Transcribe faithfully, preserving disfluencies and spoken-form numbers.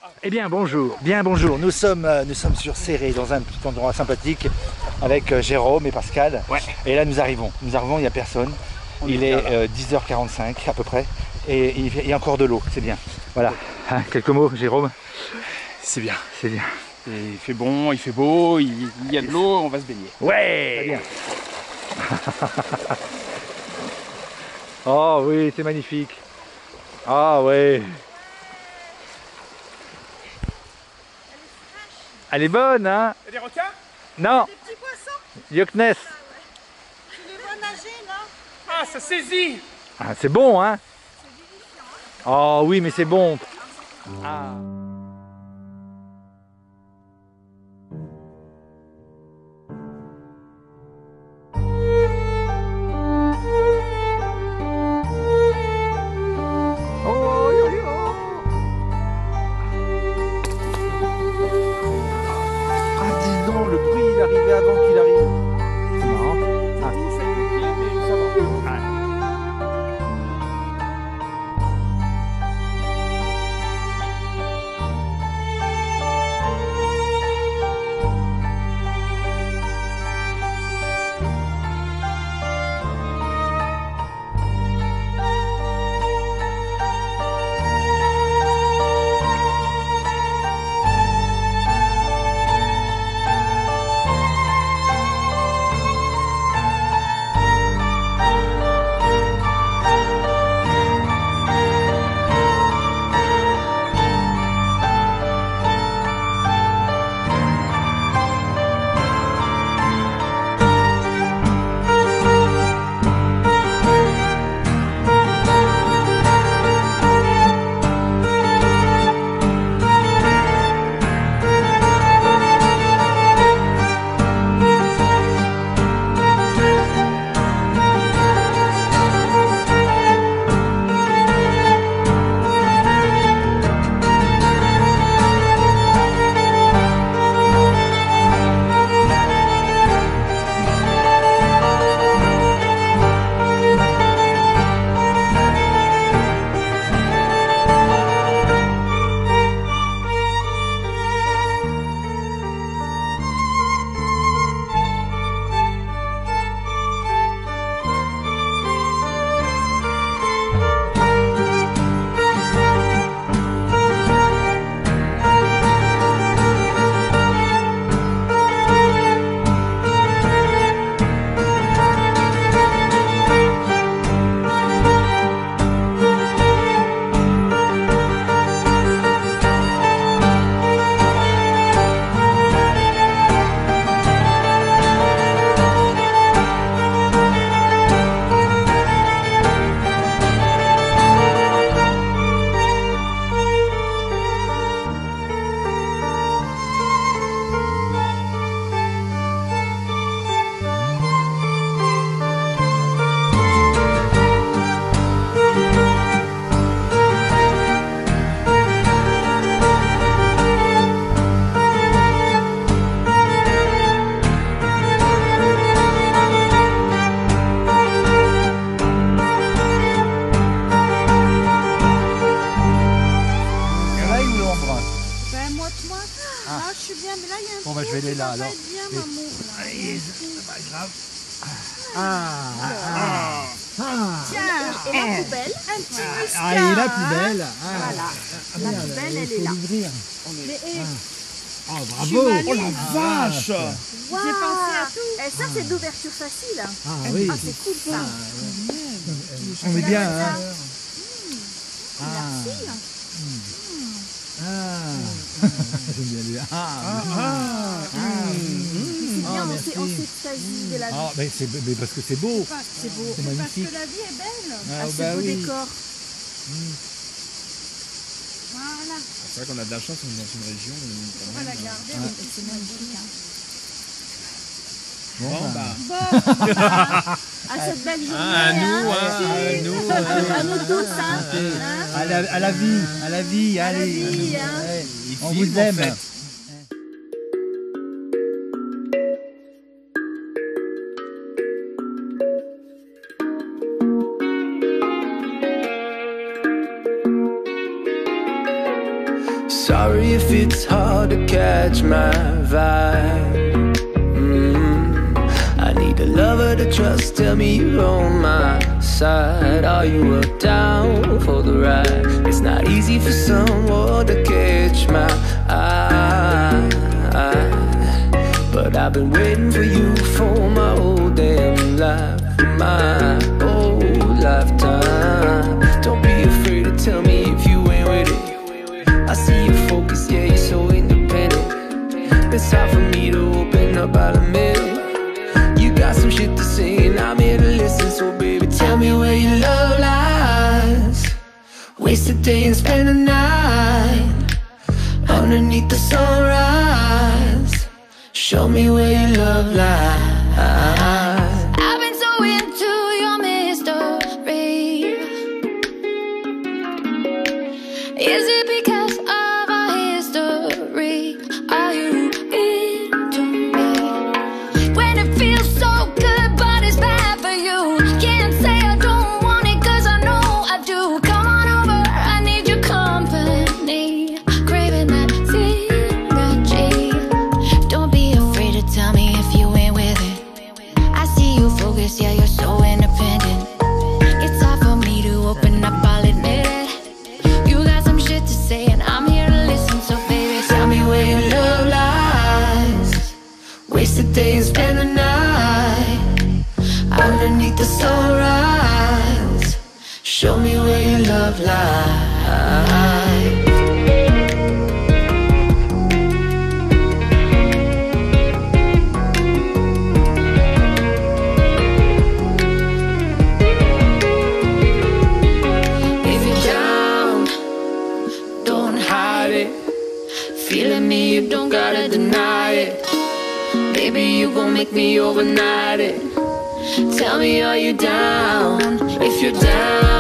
Eh bien bonjour, bien bonjour, nous sommes, euh, nous sommes sur Céré, dans un petit endroit sympathique avec euh, Jérôme et Pascal. Ouais. Et là nous arrivons, nous arrivons, il n'y a personne. On il est est bien, euh, dix heures quarante-cinq à peu près et il y a encore de l'eau, c'est bien. Voilà, hein, quelques mots Jérôme? C'est bien. C'est bien. Et il fait bon, il fait beau, il, il y a de l'eau, on va se baigner. Ouais, très bien. Oh oui, c'est magnifique. Ah ouais. Elle est bonne, hein? Il y a des requins? Non. Des petits poissons? Yoknes. Tu les vois nager, non? Ah, ça saisit! Ah, c'est bon, hein? Oh oui, mais c'est bon. Ah. Oh, yo, yo. Ah, dis donc, le bruit, il arrivait avant qu'il arrive. C'est marrant. Ah. Touche avec le pied, mais ça va. Ah. Là, je suis bien, mais là, il y a un Bon, bah, je vais trou, aller là, ça va alors. être bien, Et- maman, là. Allez, c'est pas grave. Ah, ah, Ah. ah. Tiens, et la poubelle, un petit muscat. Ah, et la poubelle. Ah. Voilà. Ah, La merde, poubelle, il elle faut est là. l'ouvrir. Mais, eh, Oh, Je bravo. suis maline. Oh la vache! waouh. J'ai pensé à tout. Eh, ça, c'est d'ouverture facile. Ah oui. Ah, c'est cool, ça. On est bien, hein? Ah. Merci. Ah. J'aime bien lui. Ah. Ah, C'est bien, Ah, on merci. s'est- on s'extasie de la vie. Ah, mais c'est mais parce que c'est beau. C'est beau. C'est Parce magnifique. que la vie est belle. Ah, Ah, bah c'est beau oui. décor. Voilà. C'est vrai qu'on a de la chance, on est dans une région où On quand va la même, garder. Ouais. mais C'est magnifique. Hein. Bon, Bon, bah. bah, Bon, bah, À cette belle journée. à nous, hein. hein, à nous, À hein. à nous tous, hein. Hein. À la, à la vie, à la vie, À la allez. vie, hein. Ouais, Il on filme, vous en aime. fait. Sorry if it's hard to catch my vibe. mm. I need a lover to trust, tell me you're on my side. Are you up, down for the ride? It's not easy for someone to catch my eye, but I've been waiting for you for my whole damn life, my whole lifetime. Don't be afraid to tell me if you ain't with it. I see you focus, yeah, you're so independent. It's hard for me to open up, I'll admit it. You got some shit to say and I'm here to listen. So baby, tell me where your love lies. Waste a day and spend the night underneath the sunrise. Show me where your love lies. I've been so into your mystery. Is it because of our history? Are you into me? When it feels so good but it's bad for you, can't say I don't want it cause I know I do. Come on over, I need your company. Craving that synergy. Don't be afraid to tell me if you ain't with it. I see you focus, yeah, you're so independent. It's hard for me to open up, I'll admit it. You got some shit to say and I'm here to listen. So baby, Tell me where your love lies. Waste a day and spend the night underneath the sunrise. Show me where your love lies. If you're down, don't hide it. Feeling me, you don't gotta deny it. Baby, you gon' make me overnight it. Tell me, are you down? If you're down